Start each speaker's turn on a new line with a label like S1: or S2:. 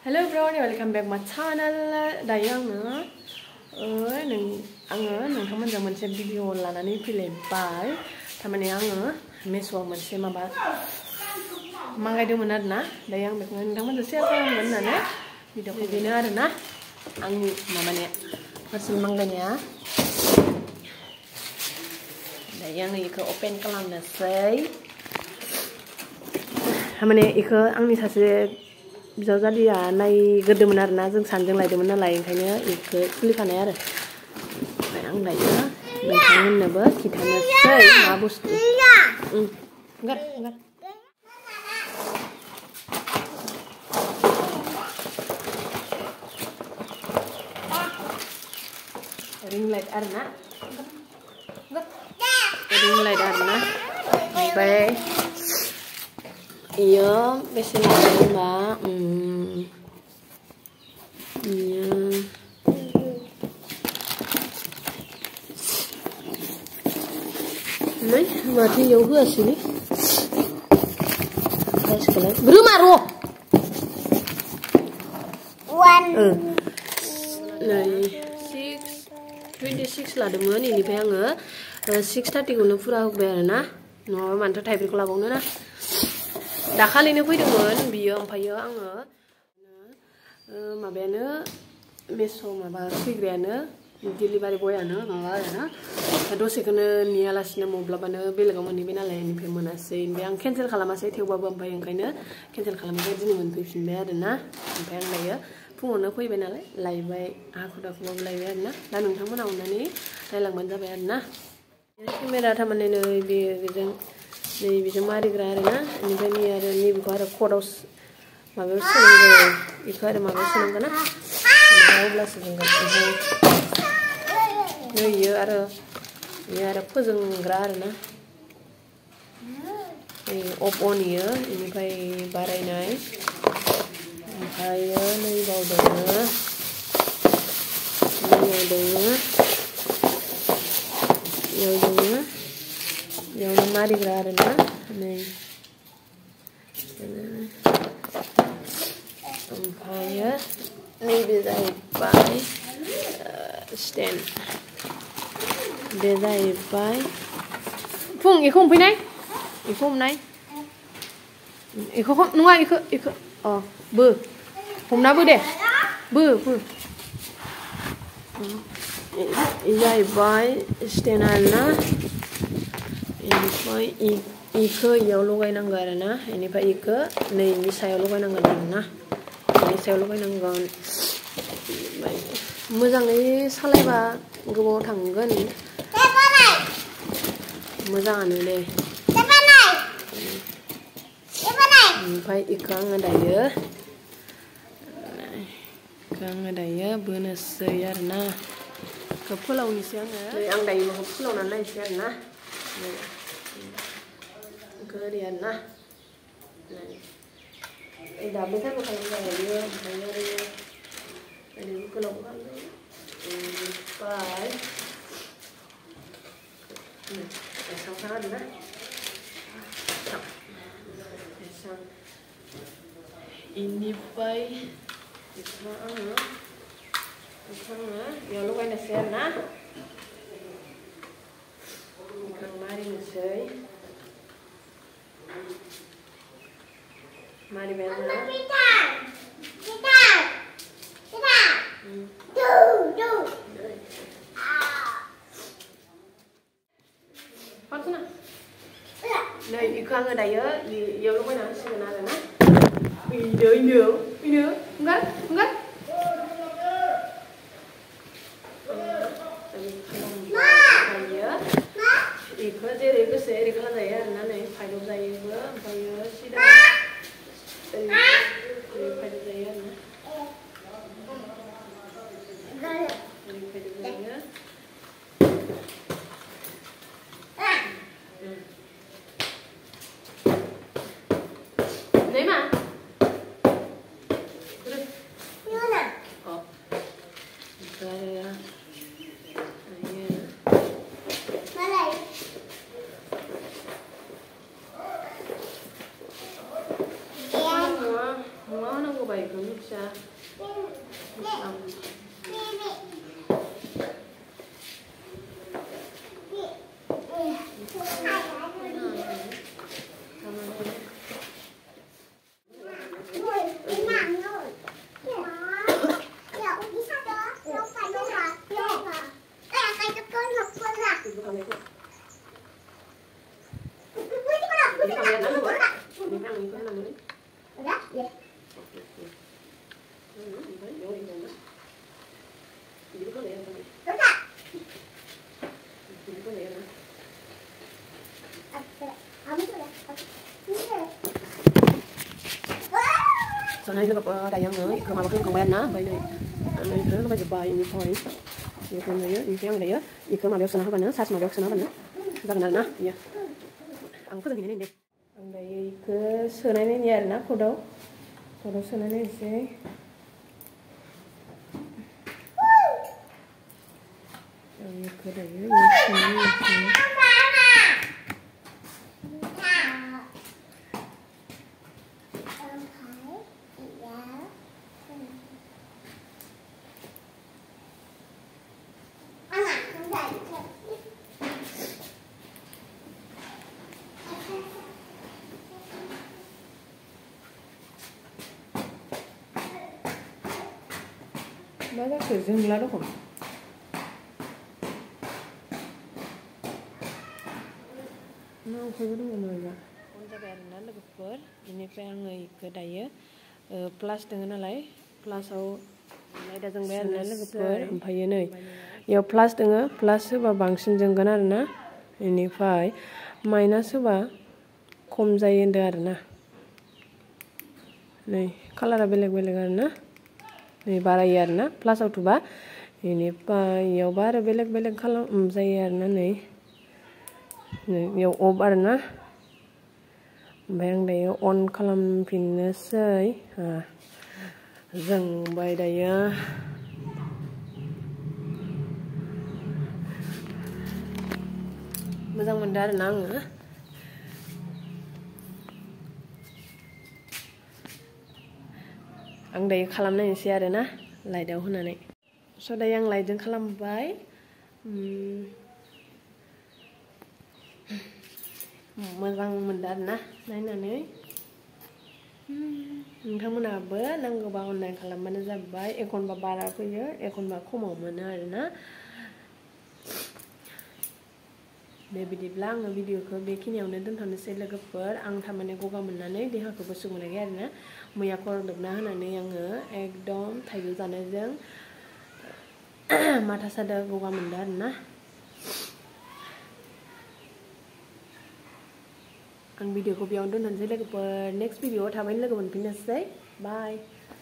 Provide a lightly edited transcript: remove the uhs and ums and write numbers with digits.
S1: Hello everyone, welcome back my channel. Dayo आङो नोंथांमोनजों मोनसे video लानानै फैलायबाय। थारमाने आङो मेस'आव मोनसे माबा मांगायदोंमोन आरोना। दायो आं बेखौ नोंथांमोनजों शेयार खालामगोन होननानै भिडिअखौ बेनो आरोना आंनि माबानिया पार्सेल मांगायनाया। दायो आङो इखौ ओपन खालामनोसै। थारमाने इखौ आंनि सासे बिजावजालिया नायग्रोदोंमोन आरोना, जों सानैजों लायदोंमोन नालाय, ओंखायनो इखौ खुलिखानाय आरो। ओमफ्राय आं दायो नोंथांमोननोबो खिन्थानोसै मा बुस्थु। रिं लाइट आरोना, रिं लाइट आरोना। ओमफ्राय इयो बेसे लादों होनबा नै माथो इयाव होआसैलै प्राइसखौलाय रोमा र' नै 26 लादोंमोन। इनिफ्राय आङो 6:30खौनो फुरा होबाय आरोना, नङाबा मानोथो थाइब्रैखौ लाबावनो ना। दाखालिनो फैदोंमोन बियो, ओमफ्रायो आङो माबायानो मेस' माबा फैग्रायानो डिलिभारि बयानो माबा आरोना, दसेखौनो नेयालासिनो मब्लाबानो बेलेगाव मोनहैबाय नालाय, बेनिफ्राय मोनासै। ओमफ्राय आं केन्सेल खालामासै थेवबाबो, ओमफ्राय ओंखायनो केन्सेल खालामबाय, दिनै मोनफैफिनबाय आरोना। ओमफ्राय आं दायो फुङावनो फैबाय नालाय लायबाय, हाखु दाखुबाबो लायबाय आरोना। दा नोंथांमोना अननानै नायलांबानो जाबाय आरोना। केमेरा थारमाने नै बेजों नै बेजों मारिग्रा आरोना। बेनिफ्राय नै आरो नैबेखौ आरो खराव माबायाव सोनांगौ, बेखौ आरो माबायाव सोनांगौ ना, ओमफ्राय अब्लासो जोंगोन। ओमफ्राय नै इयो आरो फोजोंग्रा आरोना, अफ अन इयो। बेनिफ्राय बारायनाय, ओमफ्रायो नै बावदोङो बेयावनो मारिग्रा आरोना। नै ओमफ्रायो नैबे जाहैबाय स्टेन्ड, बे जाहैबाय फुं इखौ हमफैनाय, इखौ हमनाय, इखौ नङा, इखौ बो हमना बो दे, बो जाहैबाय स्टेन्ड आरोना। बेनिफ्राय इखौ इयाव लगायनांगौ आरोना। बेनिफ्राय इखौ नैनि सायाव लगायनांगोन आरोना, बेनि सायाव लगायनांगोन। मोजाङै सालायबा गोबाव थांगोन, मोजाङानो दे। ओमफ्राय इखौ आङो दायो बोनोसै आरोना। इखौ फोलावनोसै आङो। आं दायो बेखौ फोलावनानै नायनोसै आरोना। इखौ ओरै आरोना, दाबो जायगा खालामजायो, ओमफ्राय आरो ओरैबो गोलाव खालामजायो। ओमफ्राय एसां आरोना, इनिफ्राय बेखौ आङो बेयाव लगायनोसै आरोना। बेखौ मारिनोसै, मारिबाय आङो। नै इखौ आङो दायो इयाव लगायना होसिगोन आरोना। इखौ जेरै गोसो एरै खालामजायो आरोना। नै फाइलआव जायोबो, ओमफ्रायो सिदा ओरै फाइलआव जायो आरोना, ओरै फाइलआव जायो। नै मा bisa Soalnya itu dayang nih, kalau makan kembali na, bayi nih, itu kan bayi bayi ini toy, ini kan ya, ini yang dia, itu mah biasa nak apa nih, sas mah biasa nak apa nih, jangan na, ya, angkat begini deh, angkat itu senai ini ya, na, kodo senai ini sih, yang itu deh, yang senai ini. Mana kerjaan lalu kok? Nah, aku baru ngomongnya. Untuk karena lagu per, ini pengen ngikut aja. Plus dengan alay, plus au, alay dah jengber lagu per, umpaya nih. Ya plus dengan, plus sebab bangsin jenggan arna, ini fai, minus sebab kom jayen arna. Nih, kalau ada beleg arna. Ini bara yarna plus auto ba ini pa yaw bara beleg kalau yarna nih yaw obarna bayang dayo on kalam pinasai zang bay daya mazang mandar nang Ang day kalamna isi arena light daw hunane so day ang light jeng kalambay mazang mendarna nainane nोंथांमोनाबो नांगौबा online खालामबानो जाबाय एखनबा बारा फैयो एखनबा खमाव मोनो आरोना बेबायदिब्ला आङो भिडिअखौ बेखिनियावनो दोनथ'नोसै लोगोफोर आं थारमाने गगा मोननानै देहाखौबो सुग मोनाखै आरोना मैया खर' लोबना होनानै आङो एकदम थाइजौ जानायजों माथा सादों गगा मोनदों आरोना आं भिडिअखौ बेयावनो दोनथ'नोसै लोगोफोर नेक्स्ट भिडिअआव थाबैनो लोगो मोनफिननोसै बाय